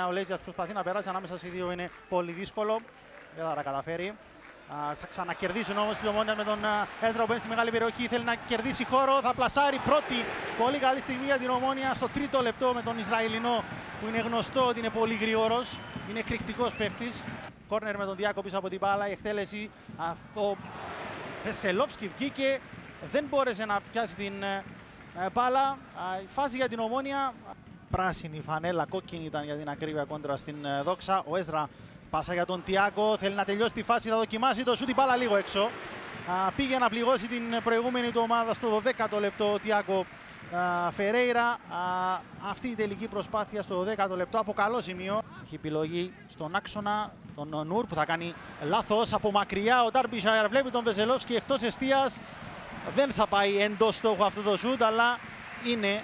Ο Λέζιας προσπαθεί να περάσει ανάμεσα σε δύο, είναι πολύ δύσκολο. Δεν θα τα καταφέρει. Θα ξανακερδίσει όμως τη Ομόνια με τον Έζρα που μπαίνει στη μεγάλη περιοχή. Θέλει να κερδίσει χώρο. Θα πλασάρει πρώτη. Πολύ καλή στιγμή για την Ομόνια στο τρίτο λεπτό με τον Ισραηλινό που είναι γνωστό ότι είναι πολύ γρήγορος. Είναι εκρηκτικός παίκτης. Κόρνερ με τον Διάκο πίσω από την μπάλα. Η εκτέλεση. Ο Βεσελόφσκι βγήκε. Δεν μπόρεσε να πιάσει την μπάλα. Η φάση για την Ομόνια. Πράσινη φανέλα, κόκκινη ήταν για την ακρίβεια κόντρα στην Δόξα. Ο Έζρα πάσα για τον Τιάκο, θέλει να τελειώσει τη φάση, θα δοκιμάσει το σούτ, η μπάλα λίγο έξω. Πήγε να πληγώσει την προηγούμενη του ομάδα στο 12ο λεπτό ο Τιάκο Φερέιρα. Αυτή η τελική προσπάθεια στο 12ο λεπτό από καλό σημείο. Έχει επιλογή στον άξονα, τον Νούρ που θα κάνει λάθος από μακριά. Ο Ντάρμπισχαϊρ βλέπει τον Βεσελόφσκι εκτός εστίας. Δεν θα πάει εντός στόχου αυτό το σούτ, αλλά είναι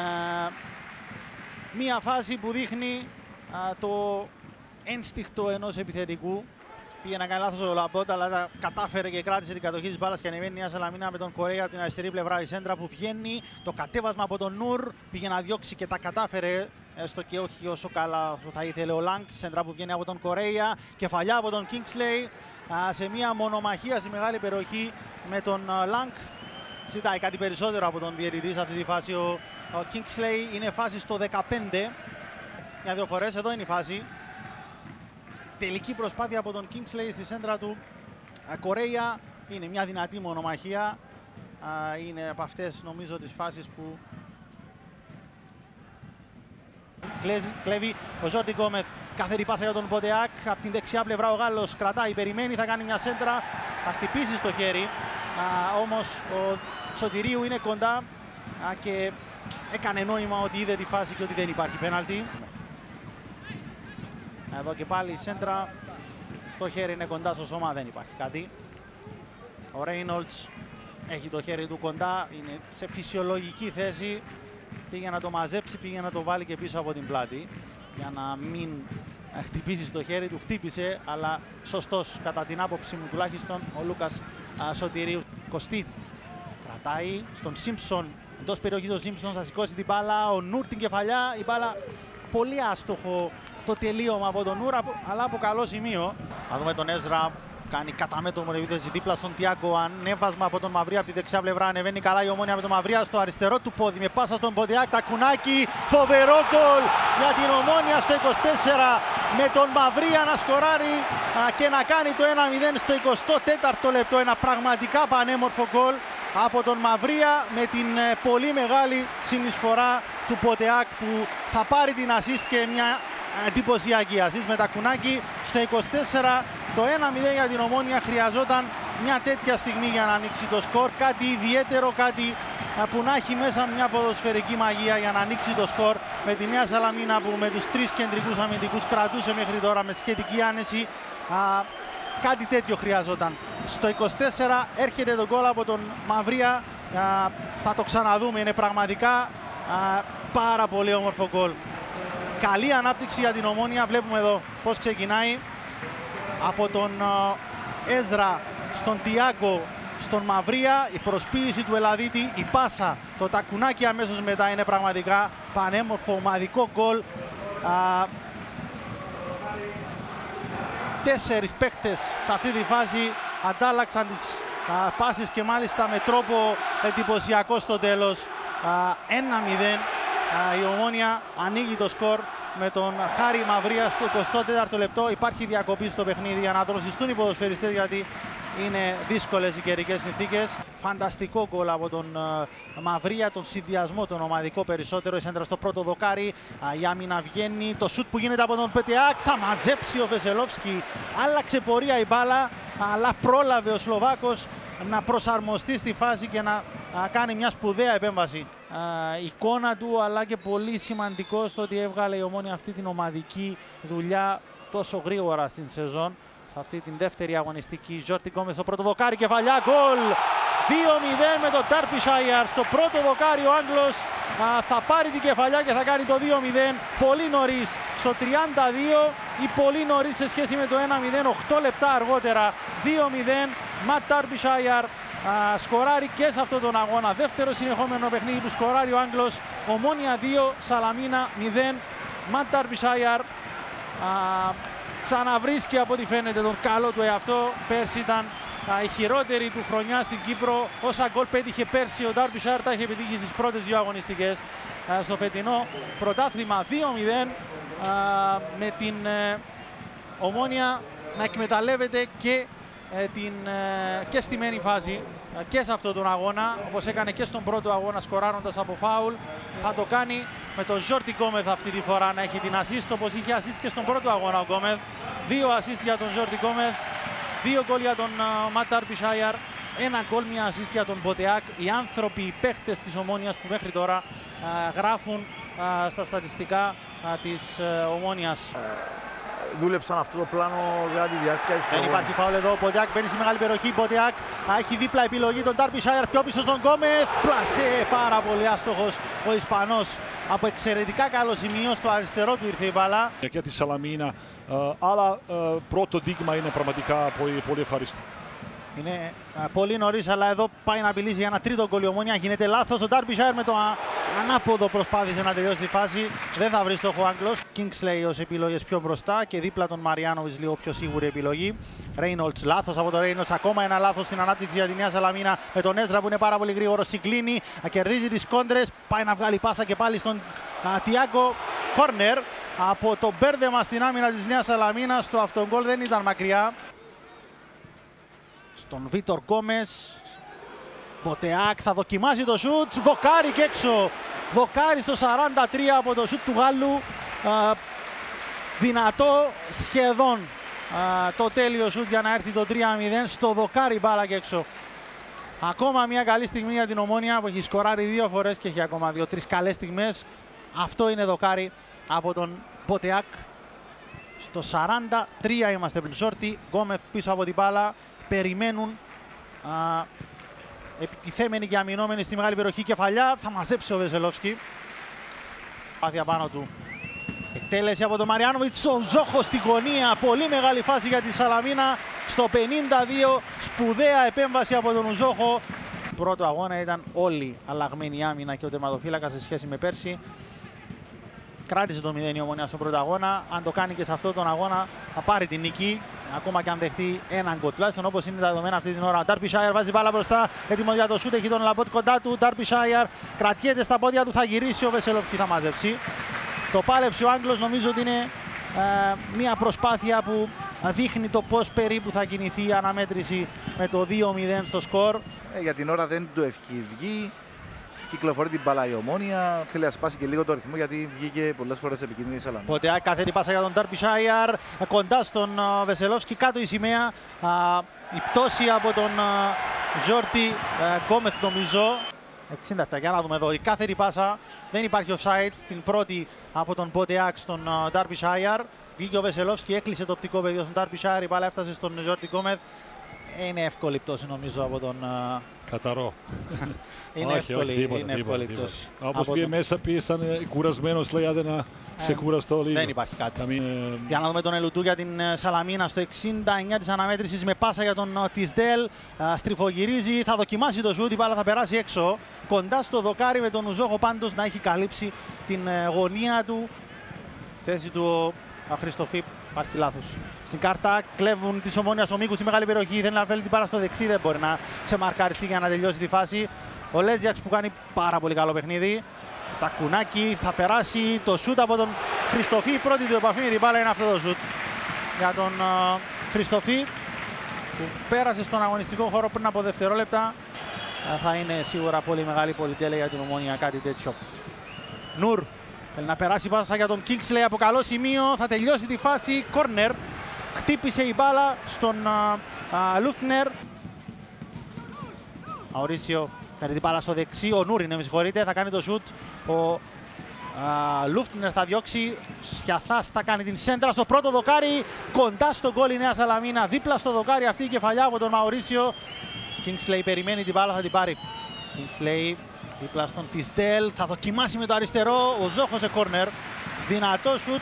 μία φάση που δείχνει το ένστικτο ενός επιθετικού. Πήγε να κάνει λάθος ο Λαμπότα, αλλά κατάφερε και κράτησε την κατοχή της μπάλας και ανεβαίνει η Νέα Σαλαμίνα με τον Κορέα από την αριστερή πλευρά. Η σέντρα που βγαίνει, το κατέβασμα από τον Νούρ, πήγε να διώξει και τα κατάφερε, έστω και όχι όσο καλά όσο θα ήθελε ο Λάνκ. Σέντρα που βγαίνει από τον Κορέα, κεφαλιά από τον Κίνγκσλεϊ, σε μια μονομαχία στη μεγάλη περιοχή με τον Λάνκ. Ζητάει κάτι περισσότερο από τον διαιτητή σε αυτή τη φάση ο Kingsley. Είναι φάση στο 15. Μια-δύο φορές, εδώ είναι η φάση. Τελική προσπάθεια από τον Kingsley στη σέντρα του Κορέα. Είναι μια δυνατή μονομαχία. Είναι από αυτές νομίζω τις φάσεις που κλέβει ο Ζόρντι Γκόμεθ. Καθαρή πάσα για τον Μποντεάκ. Από την δεξιά πλευρά ο Γάλλος κρατάει, περιμένει, θα κάνει μια σέντρα. Θα χτυπήσει στο χέρι. Όμως ο Σωτηρίου είναι κοντά και έκανε νόημα ότι είδε τη φάση και ότι δεν υπάρχει πέναλτι. Εδώ και πάλι η σέντρα, το χέρι είναι κοντά στο σώμα, δεν υπάρχει κάτι. Ο Ρέινολτς έχει το χέρι του κοντά, είναι σε φυσιολογική θέση. Πήγε να το μαζέψει, πήγε να το βάλει και πίσω από την πλάτη για να μην χτυπήσει στο χέρι του. Χτύπησε, αλλά σωστός κατά την άποψη μου τουλάχιστον ο Λούκας Σωτηρίου. Κωστή κρατάει στον Σίμψον, εντός περιοχής ο Σίμψον θα σηκώσει την μπάλα, ο Νούρ την κεφαλιά, η μπάλα πολύ άστοχο το τελείωμα από τον Νούρ, αλλά από καλό σημείο. Θα δούμε τον Έζρα, κάνει κατά μέτωπο επίθεση δίπλα στον Τιάκο, ανέβασμα από τον Μαυρία από τη δεξιά πλευρά, ανεβαίνει καλά η Ομόνια με τον Μαυρία στο αριστερό του πόδι, με πάσα στον Ποντιάκ, τακουνάκι, φοβερό γκολ για την Ομόνια στο 24 με τον Μαυρία να σκοράρει και να κάνει το 1-0 στο 24ο λεπτό, ένα πραγματικά πανέμορφο γκολ από τον Μαυρία με την πολύ μεγάλη συνεισφορά του Ποντιάκ που θα πάρει την assist και μια εντυπωσιακή assist με τακουνάκι στο 24. Το 1-0 για την Ομόνια, χρειαζόταν μια τέτοια στιγμή για να ανοίξει το σκορ. Κάτι ιδιαίτερο, κάτι που να έχει μέσα μια ποδοσφαιρική μαγεία για να ανοίξει το σκορ με τη Νέα Σαλαμίνα που με τους τρεις κεντρικούς αμυντικούς κρατούσε μέχρι τώρα με σχετική άνεση. Κάτι τέτοιο χρειαζόταν. Στο 24 έρχεται το γκολ από τον Μαυρία. Θα το ξαναδούμε, είναι πραγματικά πάρα πολύ όμορφο γκολ. Καλή ανάπτυξη για την Ομόνια, βλέπουμε εδώ πώς ξεκινάει. Από τον Έζρα στον Τιάκο, στον Μαυρία, η προσποίηση του Ελαδίτη, η πάσα, το τακουνάκι αμέσως μετά, είναι πραγματικά πανέμορφο ομαδικό γκολ. 4 παίκτες σε αυτή τη φάση αντάλλαξαν τις πάσεις και μάλιστα με τρόπο εντυπωσιακό στο τέλος. 1-0, η Ομόνια ανοίγει το σκορ με τον Χάρη Μαυρία στο 24ο λεπτό. Υπάρχει διακοπή στο παιχνίδι για να δροσιστούν οι ποδοσφαιριστές, γιατί είναι δύσκολες οι καιρικές συνθήκες. Φανταστικό γκολ από τον Μαυρία, τον συνδυασμό, τον ομαδικό περισσότερο. Η σέντρα στο πρώτο δοκάρι, η άμυνα βγαίνει, το σουτ που γίνεται από τον Πετεάκ, θα μαζέψει ο Βεσελόφσκι. Άλλαξε πορεία η μπάλα, αλλά πρόλαβε ο Σλοβάκος να προσαρμοστεί στη φάση και να κάνει μια σπουδαία επέμβαση. Εικόνα του, αλλά και πολύ σημαντικό στο ότι έβγαλε η Ομόνια αυτή την ομαδική δουλειά τόσο γρήγορα στην σεζόν. Σε αυτή την δεύτερη αγωνιστική, Ζόρντι Γκόμεθ στο πρώτο δοκάρι, κεφαλιά, γκολ! 2-0 με τον Ντάρμπισχαϊρ. Στο πρώτο δοκάρι ο Άγγλος θα πάρει την κεφαλιά και θα κάνει το 2-0 πολύ νωρίς. Στο 32 ή πολύ νωρίς σε σχέση με το 1-0, 8 λεπτά αργότερα. 2-0, Ματ Ντάρμπισχαϊρ σκοράρει και σε αυτόν τον αγώνα. Δεύτερο συνεχόμενο παιχνίδι που σκοράρει ο Άγγλος. Ομόνια 2, Σαλαμίνα 0. Ματ Ντάρμπισχαϊρ ξαναβρίσκει από ό,τι φαίνεται τον καλό του εαυτό. Πέρσι ήταν η χειρότερη του χρονιά στην Κύπρο. Όσα γκολ πέτυχε πέρσι ο Ντάρμπισάιρ τα είχε επιτύχει στις πρώτες δύο αγωνιστικές. Στο φετινό πρωτάθλημα 2-0, με την Ομόνοια να εκμεταλλεύεται και στημένη φάση και σε αυτόν τον αγώνα, όπως έκανε και στον πρώτο αγώνα σκοράροντας από φάουλ. Θα το κάνει με τον Ζόρτι Γκόμεθ αυτή τη φορά να έχει την assist, όπως είχε assist και στον πρώτο αγώνα ο Γκόμεθ. 2 assist για τον Ζόρτι Γκόμεθ, 2 γκολ για τον Ματ Ντάρμπισάιρ, 1 γκολ, μια assist για τον Μποτεάκ. Οι άνθρωποι, οι παίχτες της Ομόνοιας που μέχρι τώρα γράφουν στα στατιστικά της Ομόνοιας. Δούλεψαν αυτό το πλάνο για τη διάρκεια της Δεν υπάρχει φάουλ εδώ. Ο Μποτεάκ μπαίνει στη μεγάλη περιοχή. Μποτεάκ έχει δίπλα επιλογή τον Ντάρμπισάιρ. Πιο πίσω στον Γκόμεθ. Πλασέ, πάρα πολύ άστοχος ο Ισπανός. Από εξαιρετικά καλό σημείο, στο αριστερό του ήρθε η μπάλα. Για τη Σαλαμίνα, αλλά πρώτο δείγμα είναι πραγματικά πολύ ευχαριστώ. Είναι πολύ νωρίς, αλλά εδώ πάει να απειλήσει για ένα τρίτο γκολ η Ομόνοια. Γίνεται λάθος. Ο Ντάρμπισάιρ με το ανάποδο προσπάθησε να τελειώσει τη φάση. Δεν θα βρει στόχο ο Άγγλος. Kingsley ως επιλογές πιο μπροστά και δίπλα τον Μαριάνοβιτς λίγο πιο σίγουρη επιλογή. Ρέινολτς, λάθος από τον Ρέινολτς. Ακόμα ένα λάθος στην ανάπτυξη για τη Νέα Σαλαμίνα. Με τον Έζρα που είναι πάρα πολύ γρήγορο. Συγκλίνει, κερδίζει τις κόντρες. Πάει να βγάλει πάσα και πάλι στον Τιάγκο. Κόρνερ από το μπέρδεμα στην άμυνα της Νέας Σαλαμίνας. Το αυτογκολ δεν ήταν μακριά. Στον Βίτορ Γκόμες. Μποτεάκ θα δοκιμάσει το σουτ. Δοκάρι και έξω. Δοκάρι στο 43 από το σουτ του Γάλλου. Δυνατό σχεδόν το τέλειο σουτ για να έρθει το 3-0. Στο δοκάρι μπάλα και έξω. Ακόμα μια καλή στιγμή για την Ομόνοια που έχει σκοράρει 2 φορές και έχει ακόμα 2-3 καλές στιγμές. Αυτό είναι δοκάρι από τον Μποτεάκ. Στο 43 είμαστε πλησόρτι. Γκόμεθ πίσω από την μπάλα. Περιμένουν επιτιθέμενοι και αμυνόμενοι στη μεγάλη περιοχή. Κεφαλιά, θα μαζέψει ο Βεσελόφσκι. Πάθεια πάνω του. Εκτέλεση από τον Μαριάνοβιτς. Ο Ζόχος στη γωνία. Πολύ μεγάλη φάση για τη Σαλαμίνα. Στο 52 σπουδαία επέμβαση από τον Ουζόχο. Πρώτο αγώνα ήταν όλη αλλαγμένη άμυνα και ο τερματοφύλακας σε σχέση με πέρσι. Κράτησε το 0 η Ομόνοια στον πρώτο αγώνα. Αν το κάνει και σε αυτόν τον αγώνα θα πάρει την νίκη. Ακόμα και αν δεχτεί έναν γκολ τουλάχιστον, όπως είναι τα δεδομένα αυτή την ώρα. Ντάρμπισάιρ βάζει μπάλα μπροστά. Έτοιμο για το σούτ. Έχει τον Λαμπότ κοντά του. Ντάρμπισάιρ κρατιέται στα πόδια του. Θα γυρίσει. Ο Βεσελόφσκι θα μαζέψει. Το πάλεψε ο Άγγλος. Νομίζω ότι είναι μια προσπάθεια που δείχνει το πώς περίπου θα κινηθεί η αναμέτρηση με το 2-0 στο σκορ. Για την ώρα δεν του έχει βγει. Κυκλοφορεί την μπάλα η Ομόνοια. Θέλει να σπάσει και λίγο το ρυθμό γιατί βγήκε πολλές φορές επικίνδυνη η Σαλαμίνα. Ποτέ κάθετη πάσα για τον Ντάρμπισάιρ. Κοντά στον Βεσελόφσκι. Κάτω η σημαία. Η πτώση από τον Ζόρτι Γκόμεθ νομίζω. 67. Για να δούμε εδώ. Η κάθετη πάσα. Δεν υπάρχει offside. Στην πρώτη από τον Μποτεάκ στον Ντάρμπισάιρ. Βγήκε ο Βεσελόφσκι. Έκλεισε το οπτικό πεδίο στον Ντάρμπισάιρ. Η μπάλα έφτασε στον Ζόρτι Γκόμεθ. Είναι εύκολη πτώση νομίζω από τον... Καθαρό. Είναι εύκολη πτώση. Όπως πήγε μέσα, πήγε σαν κουρασμένος, λέει, άντε να σε κουραστώ λίγο. Δεν υπάρχει κάτι. Για να δούμε τον Ελουτού για την Σαλαμίνα στο 69 της αναμέτρησης με πάσα για τον Τισδέλ. Στριφογυρίζει, θα δοκιμάσει το σούτ, η μπάλα θα περάσει έξω. Κοντά στο δοκάρι με τον Ουζόχο πάντως να έχει καλύψει την γωνία του. Θέση του ο Χριστοφίπ. Υπάρχει λάθος. Στην κάρτα κλέβουν τη Ομόνοια ο Μίκου στη μεγάλη περιοχή. Θέλει να φέρει την μπάλα στο δεξί, δεν μπορεί να ξεμαρκαριστεί για να τελειώσει τη φάση. Ο Λέζιαξ που κάνει πάρα πολύ καλό παιχνίδι. Τακουνάκι, θα περάσει το σούτ από τον Χριστοφί. Η πρώτη του επαφή με την μπάλα είναι αυτό το σούτ για τον Χριστοφί που πέρασε στον αγωνιστικό χώρο πριν από δευτερόλεπτα. Θα είναι σίγουρα πολύ μεγάλη πολυτέλεια για την Ομόνοια κάτι τέτοιο. Νούρ. Θέλει να περάσει πάσα για τον Kingsley από καλό σημείο. Θα τελειώσει τη φάση. Κόρνερ. Χτύπησε η μπάλα στον Λούφτνερ. Αουρίσιο παίρνει την μπάλα στο δεξί. Ο Νούρ είναι, με συγχωρείτε. Θα κάνει το σουτ. Ο Λούφτνερ θα διώξει. Σιαθάς θα κάνει την σέντρα στο πρώτο δοκάρι. Κοντά στο γκολ η Νέα Σαλαμίνα. Δίπλα στο δοκάρι αυτή η κεφαλιά από τον Μαουρίσιο. Kingsley περιμένει την μπάλα, θα την πάρει. Kingsley. Δίπλα στον Τισδέλ, θα δοκιμάσει με το αριστερό, ο Ζόχος σε κόρνερ, δυνατό σουτ.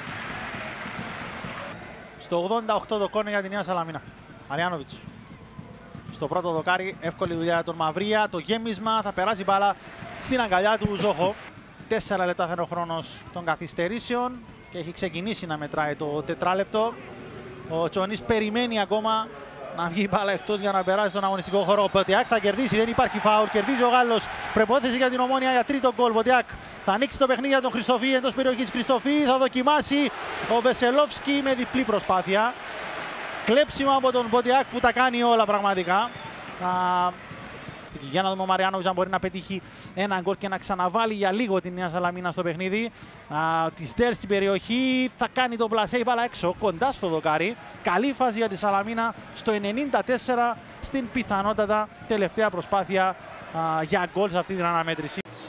Στο 88 το κόρνερ για τη Νέα Σαλαμίνα. Μαριάνοβιτς. Στο πρώτο δοκάρι, εύκολη δουλειά για τον Μαυρία, το γέμισμα, θα περάσει μπάλα στην αγκαλιά του Ζόχο. 4 λεπτά θα είναι ο χρόνος των καθυστερήσεων. και έχει ξεκινήσει να μετράει το τετράλεπτο. Ο Τσονής περιμένει ακόμα να βγει η μπάλα εκτός για να περάσει στον αγωνιστικό χώρο. Ο Ποτιάκ θα κερδίσει, δεν υπάρχει φάουλ. Κερδίζει ο Γάλλος. Προπόθεση για την Ομόνια για τρίτο γκολ. Ποτιάκ θα ανοίξει το παιχνίδι για τον Χριστοφή εντός περιοχής. Χριστοφή θα δοκιμάσει. Ο Βεσελόφσκι με διπλή προσπάθεια. Κλέψιμο από τον Ποτιάκ που τα κάνει όλα πραγματικά. Για να δούμε ο Μαριάνοβιτς αν μπορεί να πετύχει ένα γκολ και να ξαναβάλει για λίγο την Νέα Σαλαμίνα στο παιχνίδι. Τη στέλνει στην περιοχή, θα κάνει το πλασέ, η μπάλα έξω, κοντά στο δοκάρι. Καλή φάση για τη Σαλαμίνα στο 94 στην πιθανότατα τελευταία προσπάθεια για γκολ σε αυτή την αναμέτρηση.